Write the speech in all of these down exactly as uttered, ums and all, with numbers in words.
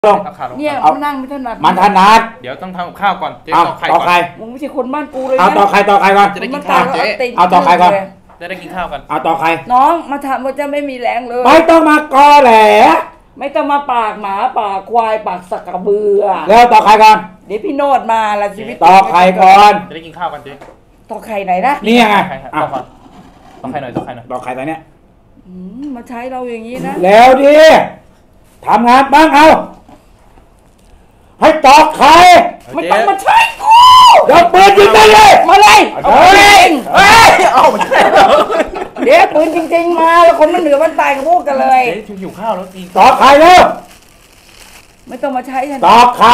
ลงเนี่ยเอานั่งไม่ถนัดมันถนัดเดี๋ยวต้องทำกับข้าวก่อนเจ๊ต่อไข่ก่อนมึงไม่ใช่คนบ้านกูเลยนะเอาต่อไข่ต่อไข่ก่อนจะได้กินข้าวเจ๊เอาต่อไข่ก่อนจะได้กินข้าวกันเอาต่อไข่น้องมาทำมันจะไม่มีแรงเลยไม่ต้องมากอแหละไม่ต้องมาปากหมาปากควายปากสักกระเบือแล้วต่อไข่ก่อนเดี๋ยวพี่โนดมาละชีวิตต่อไข่ก่อนจะได้กินข้าวกันเจ๊ต่อไข่ไหนนะนี่ไงต่อไข่ต่อไข่หน่อยต่อไข่หน่อยต่อไข่ตอนเนี้ยมาใช้เราอย่างนี้นะแล้วดิทำงานบ้างเอาให้ตอกไข่ไม่ต้องมาใช้กูยกปืนยิงได้เลยมาเลยเอาเองเฮ้ยเอามันเดี๋ยวปืนจริงๆมาแล้วคนมันเหนือมันตายกับพวกกันเลยเจ๊หิวข้าวแล้วจริงตอกไข่เร็วไม่ต้องมาใช้ฉันตอกไข่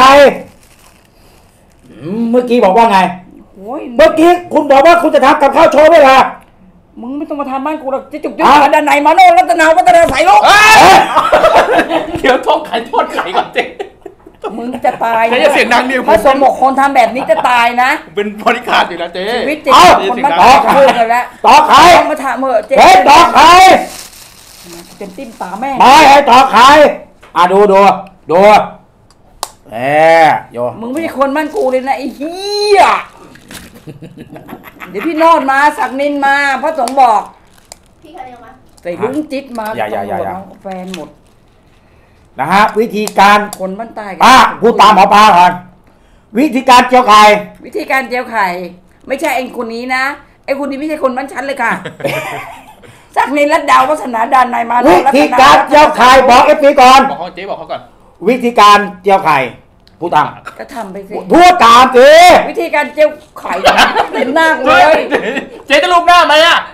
เมื่อกี้บอกว่าไงเมื่อกี้คุณบอกว่าคุณจะทำกับข้าวโชว์ไหมล่ะมึงไม่ต้องมาทำบ้านกูหรอกจะจุกจุกมาด้านไหนมาโน่รัตนาวัฒนาใส่ลูกเดี๋ยวทอดไข่ทอดไข่ก่อนเจ๊มึงจะตายเจ๊จะเสียงดังเดียวถ้าสมบอกคนทำแบบนี้จะตายนะเป็นบริการอยู่นะเจ๊ชีวิตจริงคนมาต่อไข่กันแล้วต่อไข่มาถามเมื่อเจ๊ต่อไข่เต็มติ้มตาแม่ไม่ให้ต่อไข่อ่ะดูดูดูเอ๊ะโยมึงไม่ใช่คนบ้านกูเลยนะไอ้เหี้ยเดี๋ยวพี่โนดมาศักนินมาพระสงฆ์บอกพี่ใครมาใส่ลุงจิ๊ดมาอย่าอย่าอย่าอย่าแฟนหมดนะฮะวิธีการคนบ้านใต้ป้าพูดตามหมอปลาก่อนวิธีการเจียวไข่วิธีการเจียวไข่ไม่ใช่ไอ้คนนี้นะไอ้คนนี้ไม่ใช่คนบ้านฉันเลยค่ะศักนินรัตดาววัฒนาดานนายมาวิธีการเจียวไข่บอกเอฟซีก่อนบอกเขาเจ๊บอกเขาก่อนวิธีการเจียวไข่พูดตามก็ทำไปสิพูดตามสิวิธีการเจียวไข่เต็มหน้าเลยเจ๊จะลูกหน้าไหมอ่ะ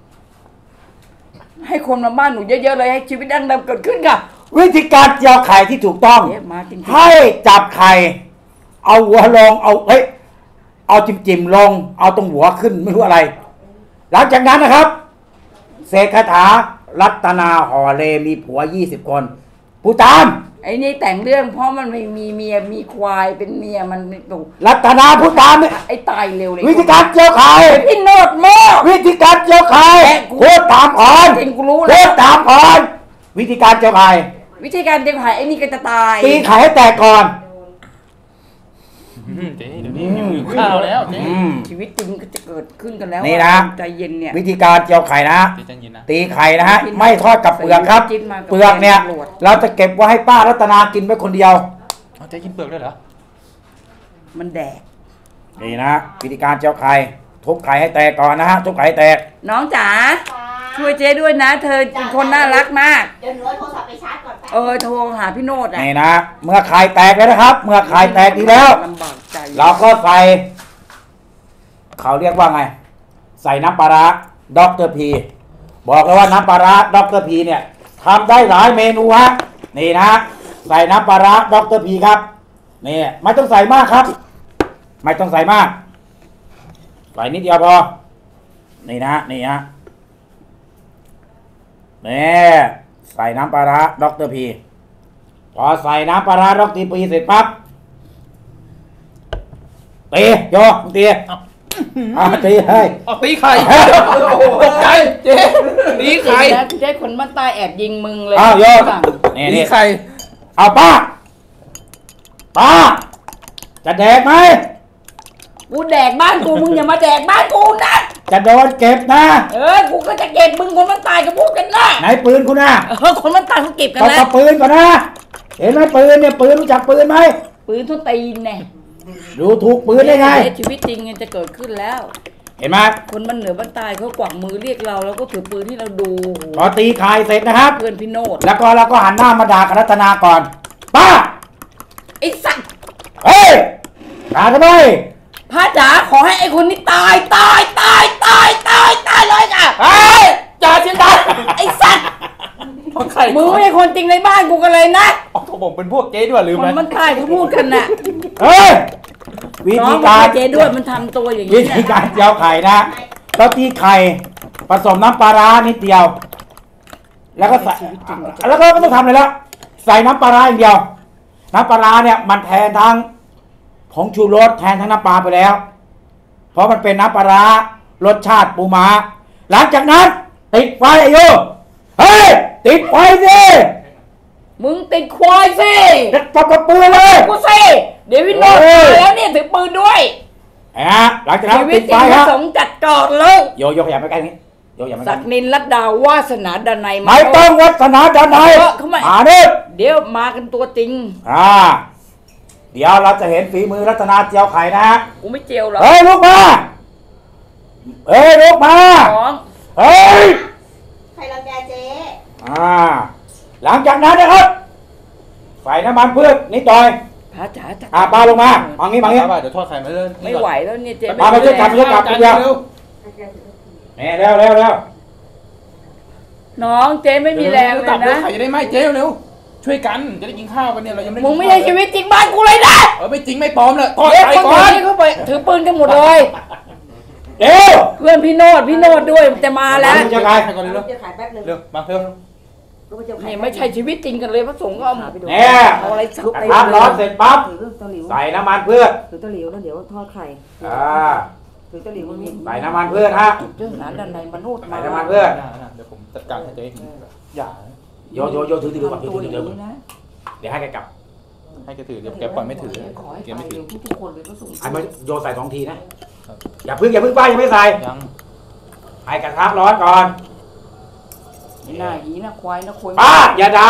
ให้คนมาบ้านหนูเยอะๆเลยให้ชีวิตดังดำเกิดขึ้นค่ะวิธีการเจียวไข่ที่ถูกต้องให้จับไข่เอาหัวลงเอาเฮ้ยเอาจิ้มจิ้มลงเอาตรงหัวขึ้นไม่รู้อะไรหลังจากนั้นนะครับเสกคาถารัตนาห่อเลมีผัวยี่สิบคนผู้ตามไอ้นี่แต่งเรื่องเพราะมันไม่มีเมียมีควายเป็นเมียมันไม่ถูกรัตนาผู้ตามไอ้ตายเร็วเลยวิธีการเจียวไข่พี่โนดโม่วิธีการเจียวไข่พูดตามก่อนจริงกูรู้แล้วพูดตามก่อนวิธีการเจียวไข่วิธีการเจียวไข่ไอ้นี่ก็จะตายตีไข่ให้แตกก่อนเจ๊เดี๋ยวนี้หิวข้าวแล้วเจ๊ชีวิตจริงก็จะเกิดขึ้นกันแล้วนี่นะใจเย็นเนี่ยวิธีการเจียวไข่นะตีไข่นะฮะไม่ทอดกับเปลือกครับเปลือกเนี่ยเราจะเก็บไว้ให้ป้ารัตนากินไว้คนเดียวเจ๊กินเปลือกด้วยเหรอมันแดกนี่นะวิธีการเจียวไข่ทุบไข่ให้แตกก่อนนะฮะทุบไข่ให้แตกน้องจ๋าช่วยเจ๊ด้วยนะเธอเป็นคนน่ารักมากเดี๋ยวหนูเอาโทรศัพท์ไปชาร์จก่อนเออโทรหาพี่โนดอ่ะนี่นะเมื่อไข่แตกแล้วนะครับเมื่อไข่แตกดีแล้วเราก็ใส่เขาเรียกว่าไงใส่น้ำปลาร้าด็อกเตอร์พีบอกเลยว่าน้ำปลาร้าด็อกเตอร์พีเนี่ยทำได้หลายเมนูฮะนี่นะใส่น้ำปลาร้าด็อกเตอร์พีครับนี่ไม่ต้องใส่มากครับไม่ต้องใส่มากใส่นิดเดียวพอนี่นะนี่ฮะนี่ใส่น้ำปลาร้าด็อกเตอร์พีพอใส่น้ำปลาร้าด็อกเตอร์พีเสร็จปั๊บตีโยตีอ่าตีให้ตีไข่ตกใจเจ๊ตีไข่เจ๊คนบ้านใต้แอบยิงมึงเลยอ้าวโยนี่ตีไข่เอาป้าป้าจะแดกไหมกูแดกบ้านกูมึงอย่ามาแดกบ้านกูนะจะโดนเก็บนะเออกูก็จะเก็บมึงคนมันตายกับพูดกันนะไหนปืนคุณนะเออคนมันตายเขาเก็บกันนะเอาปืนก่อนนะเห็นไหมปืนเนี่ยปืนรู้จักปืนไหมปืนทุตีนเนี่ยดูถูกปืนได้ไงชีวิตจริงจะเกิดขึ้นแล้วเห็นไหมคนมันเหนือบ้านใต้เขากวักมือเรียกเราแล้วก็ถือปืนที่เราดูพอตีไข่เสร็จนะครับเพื่อนพี่โนดแล้วก็เราก็หันหน้ามาด่ารัตนาก่อนป้าไอ้สัตว์เฮ้ยด่าทำไมพระจ๋าขอให้ไอ้คนนี้ตายตายตายตายตายตายเลยค่ะเฮ้ยจ่าเชียงดาวไอ้สัตว์มึงไม่ใช่คนจริงในบ้านกูกันเลยนะอ๋อผมเป็นพวกเจ๊ด้วยลืมไหมมันตายเขาพูดกันน่ะเฮ้ยวิธีการเจ๊ด้วยมันทำตัวอย่างนี้วิธีการเจียวไข่นะเราตีไข่ผสมน้ำปลาร้านิดเดียวแล้วก็ใส่แล้วก็ไม่ต้องทำเลยแล้วใส่น้ำปลาร้าอย่างเดียวน้ำปลาร้าเนี่ยมันแทนทั้งผงชูรสแทนทั้งน้ำปลาไปแล้วเพราะมันเป็นน้ำปลาร้ารสชาติปูม้าหลังจากนั้นติดไฟไอ้โยเฮ้ยติดไฟสิมึงติดควายสิเด็ดจับกระปืนเลยกูสิเดี๋ยวพี่โน้ตมาแล้วเนี่ยถือปืนด้วยฮะหลังจากนั้นชีวิปิตดจริไฟงคพรัระบสงฆ์จัดจอดเลยโยโยขยับไปใกล้นี้โยขยับไปใกศัล้กนินรัตดาวาสนาดานายไม่ต้องวัฒนาดานในเขาไม่อ่านี่เดี๋ยวมากันตัวจริงอ่าเดี๋ยวเราจะเห็นฝีมือรัตนาเจียวไข่นะฮะกูไม่เจียวหรอกเฮ้ยลุกมาเฮ้ยลุกมาน้องเฮ้ยใครรังแกเจ๊อ่าหลังจากนั้นนะครับใส่น้ำมันพืชนิดหน่อยพระจ๋าจัดอ่าปลาลงมาบางนี้บางนี้เดี๋ยวทอดไข่มาเรื่อยไม่ไหวแล้วเนี่ยเจ๊ปลาไปช่วยจับช่วยจับจานเดียวเร็วเนี่ยเร็วเร็วเร็วน้องเจ๊ไม่มีแรงเลตัยบเร็วนะไข่จะได้ไหมเจ๊เร็วช่วยกันจะได้กินข้าวกันเนี่ยเรายังไม่มึงไม่ใช่ชีวิตจริงบ้านกูเลยนะเออไม่จริงไม่ปลอมเลยทอดเด็กไข่คนก่อนนี้เข้าไปถือปืนกันหมดเลยเร็วเพื่อนพี่โนดพี่โนดด้วยจะมาแล้วจะไงไข่ก่อนเร็วจะขายแป๊บนึงเร็วมาเร็วนี่ไม่ใช่ชีวิตจริงกันเลยพระสงฆ์ก็เอาเนี่ยเอาอะไรสักกระทะร้อนเสร็จปั๊บถือตะหลิวใส่น้ำมันพืชถือตะหลิวแล้วเดี๋ยวทอดไข่อ่าถือตะหลิวมันมีใส่น้ำมันพืชฮะเรื่องนั้นด้านในมนุษย์ใส่น้ำมันพืชเดี๋ยวผมจัดการให้เจ๊อย่าโยโยโยถือถือก่อนถือตัวถืออถืย่าองนี้นะเดี๋ยวให้แกกลับให้แกถือเดี๋ยวแกปล่อยไม่ถือขอให้แกไปไม่ถือเร็วทุกๆคนเลยพระสงฆ์ไอ้มาโยใส่สองทีนะอย่าพึ่งอย่าพึ่งป้ายังไม่ใส่ยังให้กระทะร้อนก่อนไม่น่าหีนะควายนะควายป้าอย่าด่า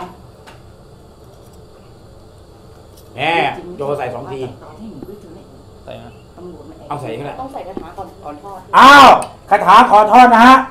แน่โยใส่สองทีใส่นะเอาใส่ก็ได้ต้องใส่กระถางก่อนก่อนทอดอ้าวคาถาขอโทษนะฮะ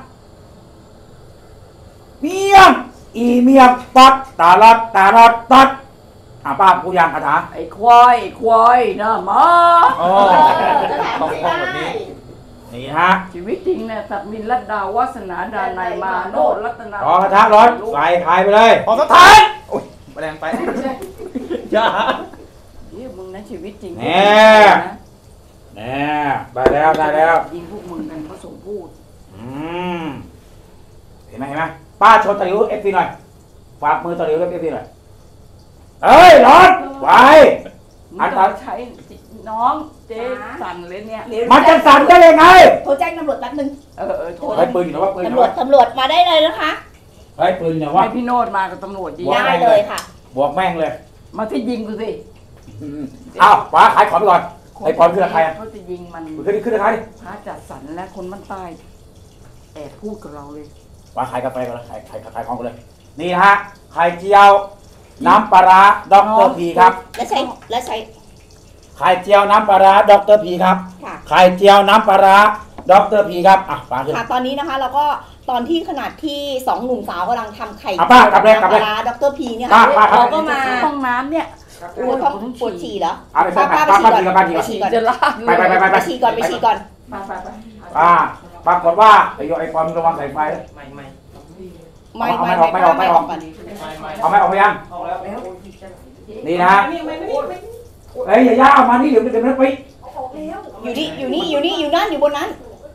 เมียงอีเมียงตัดตาลอดตาลอดตัดอ่ะป้าพูดยังคาถาไอ้ควายไอ้ควายนะหมาอ๋อจะถามต้องเจ๊คล่องแบบได้นี้นี่ฮะชีวิตจริงเนี่ยสักนินรัตดาวาสนาดานายมาโนดรัตนาขอกระทะร้อนใส่ไข่ไปเลยขอสถานโอ้ยแรงไปอย่าเดี๋ยวมึงนะชีวิตจริงแน่แน่ได้แล้วได้แล้วยิงพวกมึงกันพระสงฆ์พูดอืมเห็นไหมเห็นไหมป้าชนตะหลิวเอฟซีหน่อยฝากมือตะหลิวเอฟซีหน่อยเอ้ยร้อนไวมึงต้องใช้น้องเจ๊สั่นเลยเนี่ยมันจะสั่นได้ยังไงโทรแจ้งตำรวจแป๊บนึงเออเออโทษเฮ้ยปืนอยู่นะว่าปืนอยู่ตำรวจนะตำรวจมาได้เลยนะคะเฮ้ยปืนอยู่นะว่าให้พี่โนดมากับตำรวจยิงได้เลยค่ะบวกแม่งเลยมาที่ยิงกูสิอืมอ้าวป้าขายของไปก่อนไอ้ปอนขึ้นราคาเขาจะยิงมันขึ้นขึ้นราคาดิพระจัดสรรและคนบ้านใต้แอบพูดกับเราเลยป้าขายกาแฟก่อนเลยขายขายขายของกันเลย นี่นะฮะไข่เจียวน้ำปลาร้าด็อกเตอร์พีครับและใช้และใช้ไข่เจียวน้ำปลาร้าด็อกเตอร์พีครับค่ะไข่เจียวน้ำปลาร้าด็อกเตอร์พีครับอ่ะป้าขึ้นค่ะตอนนี้นะคะเราก็ตอนที่ขนาดที่สองหนุ่มสาวกำลังทำไข่อ่ะป้ากลับเลยกลับเลยปลาร้าดรพีเนี่ยป้าค่ะป้าครับเราก็มาห้องน้ำเนี่ยปวดท้องปวดฉี่เหรอเอาไปป้าป้าป้าป้าไปป้าฉี่ฉี่ก่ก่ออน นป้าฉี่ก่อนจะลากไปไปไปไปไปฉี่ก่อนไปฉี่ก่อนไปไปไปป้าปรากฏว่าไอ้โยไอ้ปอนระวังสายไฟไม่เอาไม่ไม่ไม่ออกไม่ออกไม่ออกก่อนเอาไม่ออกไปยัง นี่นะไม่ไม่ไม่ไม่เอ้ยอย่าย่าเอามานี่เดี๋ยวเดี๋ยวมันไปอยู่นี่อยู่นี่อยู่นี่อยู่นั่นอยู่บนนั้น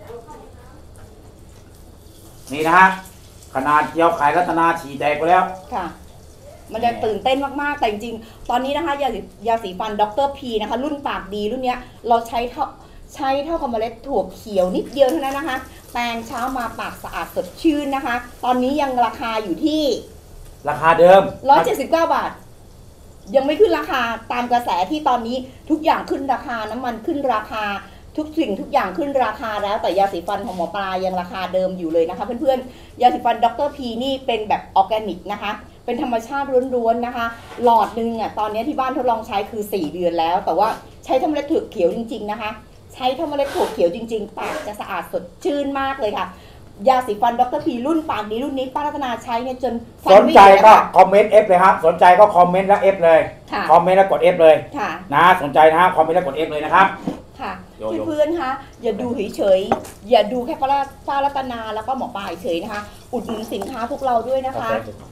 นี่นะฮะขนาดเจียวไข่รัตนาฉี่แตกไปแล้วค่ะ มันจะตื่นเต้นมากๆแต่จริงๆตอนนี้นะคะยาสียาสีฟันดรพีนะคะรุ่นปากดีรุ่นเนี้ยเราใช้เท่าใช้เท่ากับเมล็ดถั่วเขียวนิดเดียวเท่านั้นนะคะแปรงเช้ามาปากสะอาดสดชื่นนะคะ ตอนนี้ยังราคาอยู่ที่ราคาเดิมร้อยเจ็ดสิบเก้าบาท ยังไม่ขึ้นราคาตามกระแสที่ตอนนี้ทุกอย่างขึ้นราคาน้ำมันขึ้นราคาทุกสิ่งทุกอย่างขึ้นราคาแล้วแต่ยาสีฟันของหมอปลายังราคาเดิมอยู่เลยนะคะเพื่อนๆยาสีฟันดรพีนี่เป็นแบบออร์แกนิกนะคะเป็นธรรมชาติล้วนๆนะคะ หลอดนึงอ่ะตอนนี้ที่บ้านทดลองใช้คือสี่เดือนแล้ว แต่ว่าใช้ทั้งเมล็ดถั่วเขียวจริงๆนะคะใช้ทั้งเมล็ดถั่วเขียวจริงๆปากจะสะอาดสดชื่นมากเลยค่ะยาสีฟันดรพีรุ่นปากนี้รุ่นนี้ป้ารัตนาใช้เนี่ยจนฟัสนใจไม่หยุดก็อะค่ะคอมเมนต์เอฟเลยครับสนใจก็คอมเมนต์แล้วเอฟเลยค่ะคอมเมนต์แล้วกดเอฟเลยค่ะนะสนใจนะฮะคอมเมนต์แล้วกดเอฟเลยนะครับค่ะโยโย่เพื่อนๆคะอย่าดูเฉยๆอย่าดูแค่ป้าป้ารัตนาแล้วก็หมอปลาเฉยๆนะคะ อุดหนุนสินค้าพวกเราด้วยนะคะ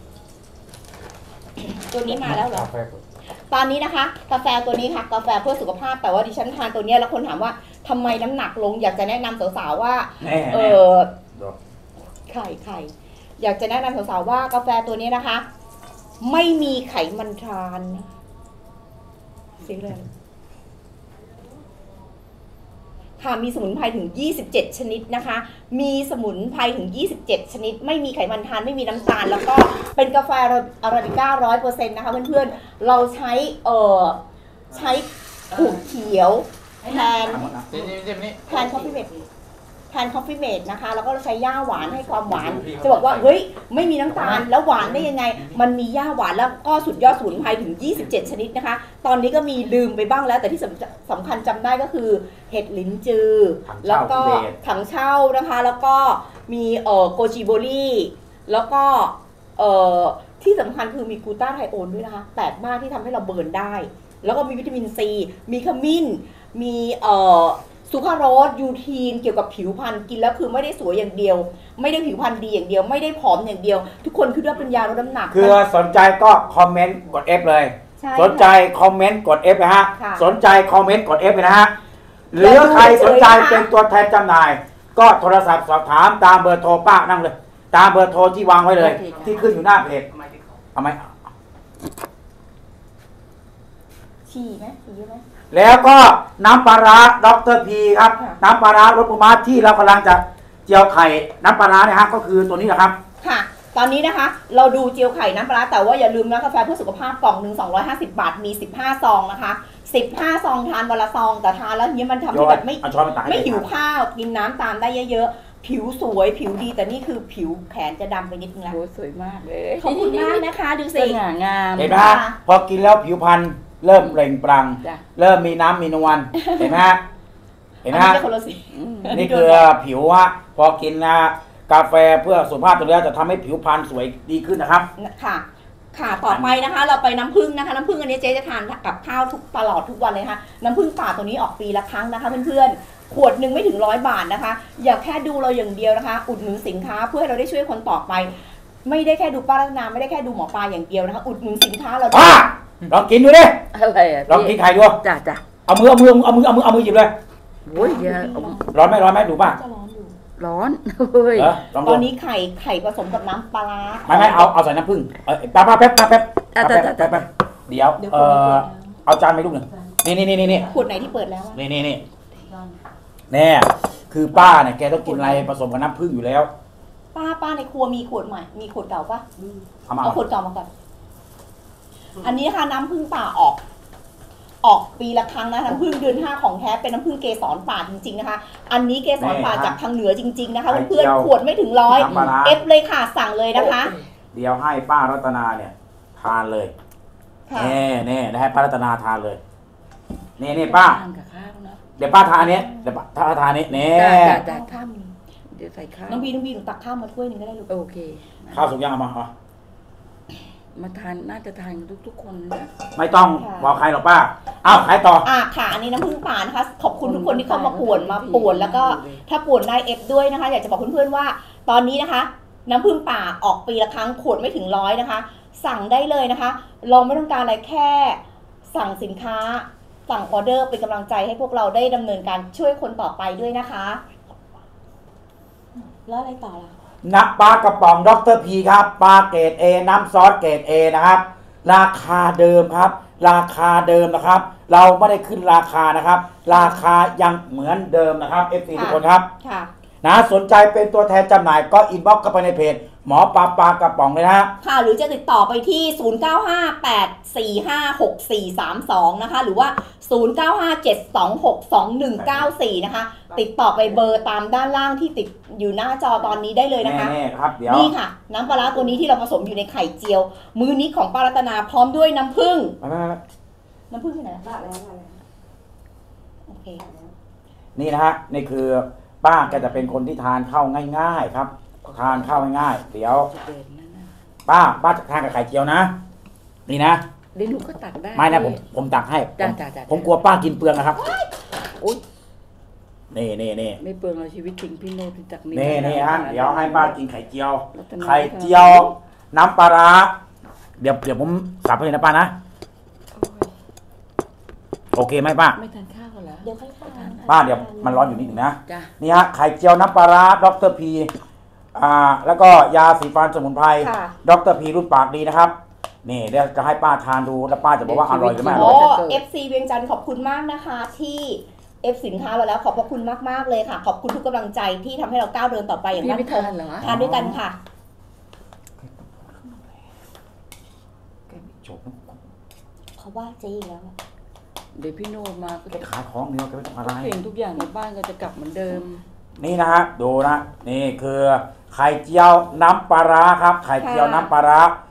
ตัวนี้มาแล้วเหรอ ตอนนี้นะคะ กาแฟตัวนี้ค่ะกาแฟเพื่อสุขภาพแต่ว่าดิฉันทานตัวเนี้ยแล้วคนถามว่าทำไมน้ำหนักลง อยากจะแนะนำสาวๆว่าแน่เอแน่อไข่ไข่อยากจะแนะนำสาวๆว่ากาแฟตัวนี้นะคะ ไม่มีไขมันทรานนะสีเลยค่ะมีสมุนไพรถึงยี่สิบเจ็ดชนิดนะคะมีสมุนไพรถึงยี่สิบเจ็ดชนิดไม่มีไขมันทานไม่มีน้ำตาลแล้วก็เป็นกาแฟอาราบิก้า ร้อยเปอร์เซ็นต์ นะคะเพื่อนๆเราใช้เอ่อใช้ขูดเขียวแทนเดี๋ยวเดี๋ยวนี้แทนคอฟฟี่เมดแทนคอฟฟี่เมดนะคะแล้วก็เราใช้ย่าหวานให้ความหวานจะบอกว่าเฮ้ยไม่มีน้ำตาลแล้วหวานได้ยังไงมันมีย่าหวานแล้วก็สุดยอดสมุนไพรถึงยี่สิบเจ็ดชนิดนะคะตอนนี้ก็มีลืมไปบ้างแล้วแต่ที่สำสำคัญจำได้ก็คือเห็ดลิ้นจือแล้วก็ถังเช่านะคะแล้วก็มีเอ่อโกจิโบรี่แล้วก็เอ่อที่สำคัญคือมีกลูตาไทโอนด้วยนะคะแปลกมากที่ทำให้เราเบิร์นได้แล้วก็มีวิตามินซีมีขมิ้นมีเอ่อซูคราโรสยูทีนเกี่ยวกับผิวพรรณกินแล้วคือไม่ได้สวยอย่างเดียวไม่ได้ผิวพรรณดีอย่างเดียวไม่ได้ผอมอย่างเดียว ทุกคนคิดว่าเป็นยาลดน้ำหนักคือสนใจก็คอมเมนต์กด F เลยสนใจคอมเมนต์กด F นะฮะสนใจคอมเมนต์กด F เลยนะฮะหรือใครสนใจเป็นตัวแทนจำหน่าย ก็โทรศัพท์สอบถามตามเบอร์โทรป้านั่งเลยตามเบอร์โทรที่วางไว้เลยที่ขึ้นอยู่หน้าเพจทำไมฉี่ไหมฉี่ไหมแล้วก็น้ำปลาร้าด็อกเตอร์พีครับน้ำปลาร้ารสปูม้าที่เรากำลังจะเจียวไข่น้ำปลาร้าเนี่ยฮะก็คือตัวนี้แหละครับค่ะตอนนี้นะคะเราดูเจียวไข่น้ำปลาร้าแต่ว่าอย่าลืมนะกาแฟเพื่อสุขภาพกล่องหนึ่งสองร้อยห้าสิบบาทมีสิบห้าซองนะคะสิบห้าซองทานวันละซองแต่ทานแล้วเนี้ยมันทำให้แบบไม่ไม่หิวข้าวกินน้ำตามได้เยอะๆผิวสวยผิวดีแต่นี่คือผิวแขนจะดำไปนิดนึงแล้วสวยมากเลยขอบคุณมากนะคะดูสิสง่างามเห็นไหมฮะพอกินแล้วผิวพรรณเริ่มเปล่งปลั่งเริ่มมีน้ำมีนวลเห็นไหมฮะเห็นไหมฮะนี่คือผิวว่าพอกินนะกาแฟเพื่อสุขภาพตัวนี้จะทำให้ผิวพรรณสวยดีขึ้นนะครับค่ะค่ะต่อไปนะคะเราไปน้ำผึ้งนะคะน้ำผึ้งอันนี้เจ๊จะทานกับข้าวทุกตลอดทุกวันเลยค่ะน้ำผึ้งป่าตัวนี้ออกปีละครั้งนะคะเพื่อนๆขวดหนึ่งไม่ถึงร้อยบาทนะคะอย่าแค่ดูเราอย่างเดียวนะคะอุดหนุนสินค้าเพื่อให้เราได้ช่วยคนต่อไปไม่ได้แค่ดูป้ารัตนาไม่ได้แค่ดูหมอปลาอย่างเดียวนะคะอุดหนุนสินค้าเราลองกินดูดิอะไรอ่ะลองกินไข่ดูจ้าจ้าเอามือเอามือเอามือเอามือเอามือหยิบเลยโอ้ยเยอะร้อนไหมร้อนไหมดูป่ะร้อนเฮ้ยตอนนี้ไข่ไข่ผสมกับน้ำปลาไม่ไม่เอาเอาใส่น้ำผึ้งเออแป๊บแป๊บแป๊บแป๊บแป๊บแป๊บเดี๋ยวเออเอาจานไปลูกหนึ่งนี่นี่นี่นี่ขวดไหนที่เปิดแล้วนี่นี่นี่แน่คือป้าเนี่ยแกต้องกินอะไรผสมกับน้ำผึ้งอยู่แล้วป้าป้าในครัวมีขวดใหม่มีขวดเก่าป่ะเอาขวดเก่ามาก่อนอันนี้นะคะน้ำผึ้งป่าออกออกปีละครั้งนะน้ำผึ้งเดือนห้าของแท้เป็นน้ำผึ้งเกสรป่าจริงๆนะคะอันนี้เกสรป่าจากทางเหนือจริงๆนะคะเพื่อนๆขวดไม่ถึงร้อยเอฟเลยค่ะสั่งเลยนะคะเดี๋ยวให้ป้ารัตนาเนี่ยทานเลยเน่เน่ให้ป้ารัตนาทานเลยนี่นี่ป้าเดี๋ยวป้าทานนี้เดี๋ยวป้าทานนี้เน่ข้าวมีเดี๋ยวใส่ข้าวน้องบีน้องบีหนูตักข้าวมาถ้วยหนึ่งก็ได้ลูกโอเคข้าวสุกยังเอามาเอามาทานน่าจะทานทุกๆคนนะไม่ต้องบอกใครหรอกป้าอ้าวใครต่ออ่ะค่ะอันนี้น้ำผึ้งป่านะคะขอบคุณทุกคนที่เข้ามาป่วนมาป่วนแล้วก็ถ้าป่วนนายเอฟด้วยนะคะอยากจะบอกเพื่อนๆว่าตอนนี้นะคะน้ำผึ้งป่าออกปีละครั้งขวดไม่ถึงร้อยนะคะสั่งได้เลยนะคะเราไม่ต้องการอะไรแค่สั่งสินค้าสั่งออเดอร์เป็นกำลังใจให้พวกเราได้ดำเนินการช่วยคนต่อไปด้วยนะคะแล้วอะไรต่อล่ะน้ำปลากระป๋องด็อกเตอร์พีครับปลาเกรด A น้ำซอสเกรด A นะครับราคาเดิมครับราคาเดิมนะครับเราไม่ได้ขึ้นราคานะครับราคายังเหมือนเดิมนะครับ เอฟ ซี ทุกคนครับนะสนใจเป็นตัวแทนจำหน่ายก็อินบ็อกซ์เข้าไปในเพจหมอปลาปลากระป๋องเลยนะค่ะหรือจะติดต่อไปที่ศูนย์ เก้า ห้า แปด สี่ ห้า หก สี่ สาม สองนะคะหรือว่าศูนย์ เก้า ห้า เจ็ด สอง หก สอง หนึ่ง เก้า สี่นะคะติดต่อไปเบอร์ตามด้านล่างที่ติดอยู่หน้าจอตอนนี้ได้เลยนะคะนี่ครับเดี๋ยวนี่ค่ะน้ำปลาตัวนี้ที่เราผสมอยู่ในไข่เจียวมื้อนี้ของป้ารัตนาพร้อมด้วยน้ำผึ้งน้ำผึ้งที่ไหนละโอเคนี่นะฮะนี่คือป้าแกจะเป็นคนที่ทานข้าวง่ายๆครับทานข้าวง่ายๆเดี๋ยวป้าป้าจะทานกับไข่เจียวนะนี่นะเดี๋ยวหนูก็ตักได้ไม่นะผมผมตักให้ผมกลัวป้ากินเปลืองนะครับอุ๊ยนี่นี่นี่ไม่เปลืองเราชีวิตจริงพี่โน้ตพี่ตักนี่นี่นี่ฮะเดี๋ยวให้ป้ากินไข่เจียวไข่เจียวน้ำปลาร้าเดี๋ยวเดี๋ยวผมสับให้นะป้านะโอเคไหมป้าไม่ทานข้าวเหรอเดี๋ยวค่อยทานป้าเดี๋ยวมันร้อนอยู่นิดหนึ่งนะนี่ฮะไข่เจียวน้ำปลาร้าด็อกเตอร์พีอ่าแล้วก็ยาสีฟันสมุนไพรด็อกเตอร์พีรุ่นปากดีนะครับนี่เดี๋ยวจะให้ป้าทานดูแล้วป้าจะบอกว่าอร่อยหรือไม่อร่อยโอ้ เอฟ ซี เวียงจันทร์ขอบคุณมากนะคะที่เอฟสินค้ามาแล้วขอบพระคุณมากๆเลยค่ะ ขอบคุณทุกกำลังใจที่ทำให้เราก้าวเดินต่อไปอย่างพี่มั่ไม่นคงทานเหรอทานด้วยกันค่ะแกไม่จบนะเขาว่าเจ๊อีกแล้วอะเดี๋ยวพี่โนดมาก็แกจะขายของเดียวแกไม่ต้องอะไรเพลงทุกอย่างในบ้านก็จะกลับเหมือนเดิมนี่นะฮะดูนะนี่คือไข่เจียวน้ำปลาร้าครับ ไข่เจียวน้ำปลาร้า